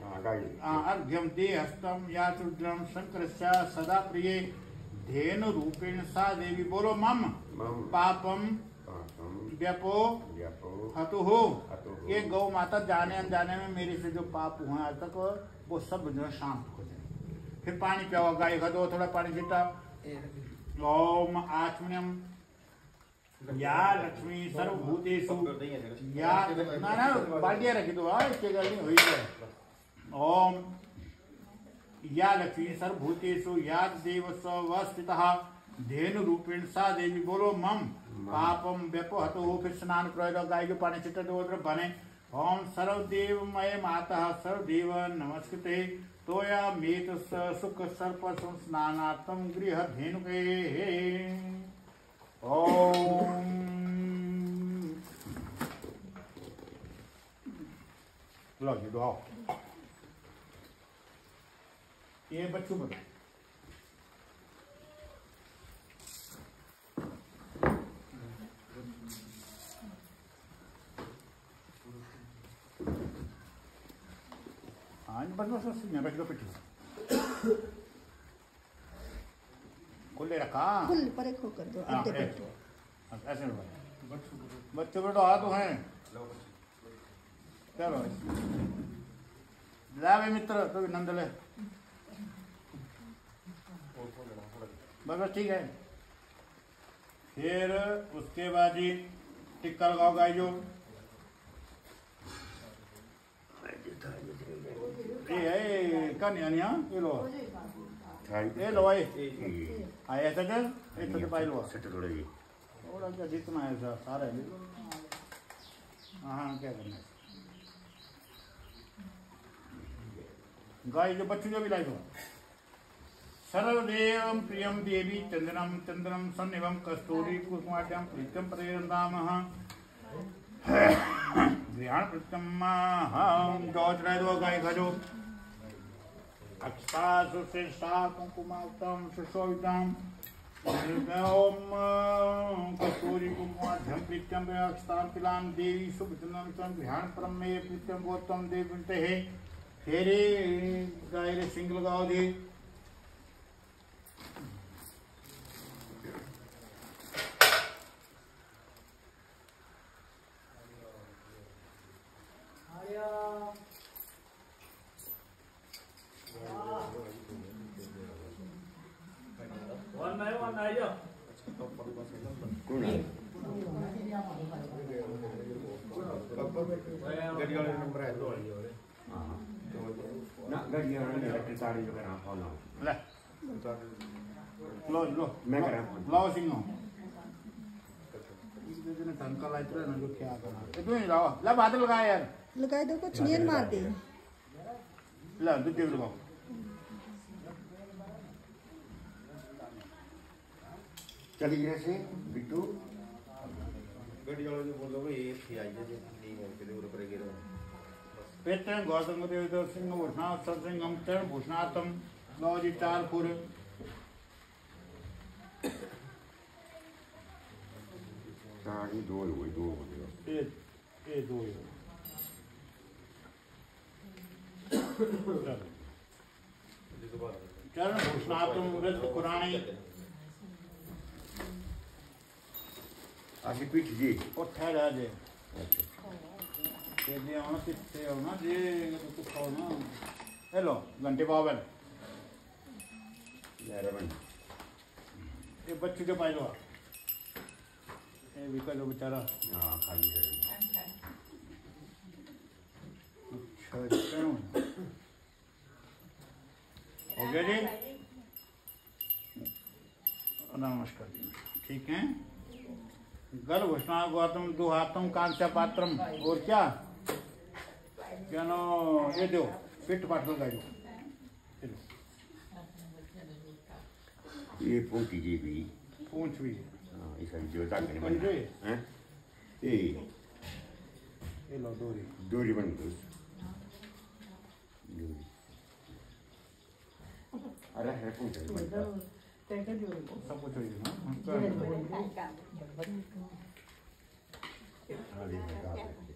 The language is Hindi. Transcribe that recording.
अर्घ्यम दे हस्तम या रुद्रम शंकरस्य सदा प्रिय धेनु रूपेण सा देवी। बोलो मम पापम व्यपो हतु हो। ये गौ माता जाने अनजाने में मेरे से जो पाप हुए आज तक वो सब जो शांत हो जाए। फिर पानी पियाओ, गाय का दो थोड़ा पानी पीता। ओम आत्मनियम या लक्ष्मी सर्वभूतेषु या ना बाल्टियां रखी दो इसके गल नहीं हुई है। ओम या लक्ष्मी सर्वभूतेषु या देव स्वस्थितः धेनु रूपेण सा देवी। बोलो मम पापम व्यपहतो हो। फिर स्नान करो, गाय को पानी छिटा दो बने। ओम सर्वदेवमय माता सर्वदेव नमस्कृते तोया मेत सुख सर्प स्नानार्थम गृह धेनुके। ओम लो जी दो ये बच्चों बता बदमाश नहीं बैठ पिट खुले रखा खुल पर एक कर दो ऐसे बच्चों बेटो हाथ तो हैं। चलो ला भाई मित्र तो भी नंद ले बस ठीक है। फिर उसके बाद ही टिक्का लगाओ गाय जो ये लो भाई ऐसा कर पाई लो थोड़ा क्या जितना है सारा हाँ क्या करना गाय जो बच्चों जो भी लाई दो। सर्वदेवं प्रियं देवी चंदनम चंदनम सन्निभं कस्तूरी कुसुमाट्यं प्रीत्यं प्रेरन्दामः ध्यान प्रत्यम चौथ दो गाय खजो अक्षासु श्रेष्ठा कुंकुमाक्तम सुशोभितम ओम कस्तूरी कुंकुमाध्यम प्रीत्यम अक्षतां पिलां देवी शुभचंदन ध्यान परम में प्रीत्यम गौतम देवते है। फेरे गाय रे सिंग लगाओ दे लाओ सिंह टंका लाइट ना जो क्या करना इतने ही लाओ ला बादल लगा यार लगा दो कुछ नहीं मार दे ला दूध लगाओ चली गए से बिट्टू गड्डी वाला जो बोल दो ये थी आई है नहीं हो के ऊपर गिरो पेट गौतम देव सिंह भूषणा सत्संगम चरण भूषणातम लो जी 4 फुर सारी दो हुई दो हो गया ये दो चरण भूषणातम व्रत पुराणी आगे पीठ जी और ठहरा जे ये दे होना कितने होना जे तो कुछ होना हेलो घंटे बावन यार बन ये बच्चे के पाइलो ये विकल बेचारा हां खाली है अच्छा हो गया जी नमस्कार जी ठीक है। गर्भ घोषणा गौतम दुहातम कांस्य पात्रम और क्या क्या नो ये दो पिट पाट लगा दो ये पूंछ जी भी पूंछ भी हां इस जो तक नहीं बन हैं ये लो दोरी बन गई अरे है पूंछ सब कुछ हो गया ना